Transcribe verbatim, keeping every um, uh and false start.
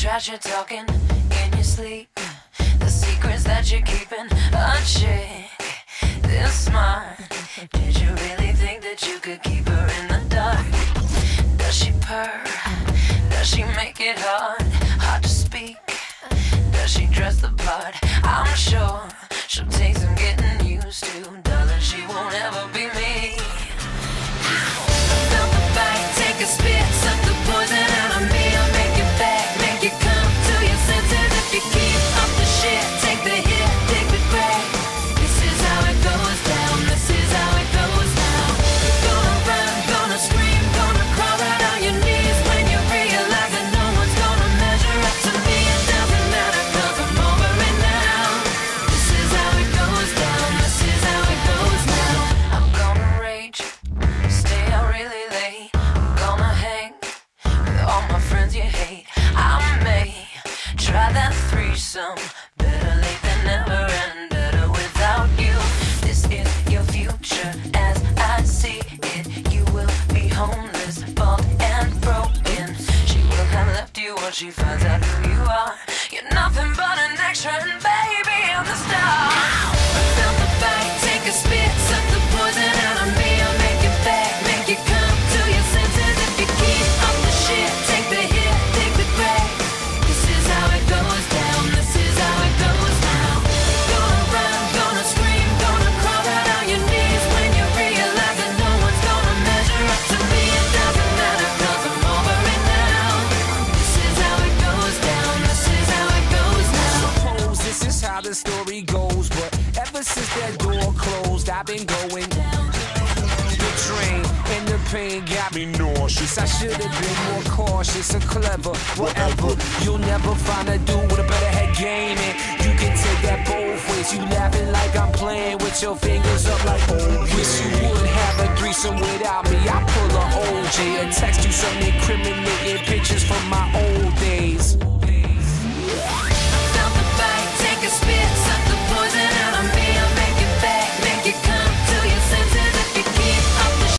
trash you're talking in your sleep, the secrets that you're keeping a chick this smart. Did you really think that you could keep her in the dark? Does she purr? Does she make it hard, hard to speak? Does she dress the part? I'm sure she'll take some getting used to. Darling, she won't ever be me. Felt the bite, take a spit, suck the poison out of me. I'll make you back, make you come to your senses. If you keep up the shit, take the hit, take the crack. This is how it goes down, this is how it goes now. Gonna run, gonna scream, gonna crawl out on your knees when you realize that no one's gonna measure up to me. It doesn't matter, cause I'm over it now. This is how it goes down, this is how it goes now. I'm gonna rage, stay out really late. I'm gonna hang with all my friends you hate. I may try that threesome, better late than never and better without you. This is your future as I see it. You will be homeless, bald and broken. She will have left you when she finds out who you are. You're nothing but an extra and baby, I'm the star. Felt the bite, take a spit, suck the poison out of me. I'll make you back, make you come to your senses. If you keep up the shit, take the hit, take the crack. This is how it goes down, this is how it goes now. Gonna run, gonna scream, gonna crawl out on your knees when you realize that no one's gonna measure up to me. It doesn't matter, cause I'm over it now. This is how it goes down, this is how it goes now. Suppose this is how the story goes, but ever since that door closed, I've been going down the train, and the pain got me nauseous. I should have been more cautious and clever. Whatever, you'll never find a dude with a better head game, and you can take that both ways. You laughing like I'm playing with your fingers up like, oh, wish you would have a threesome without me. I pull a O J and text you some incriminating pictures from my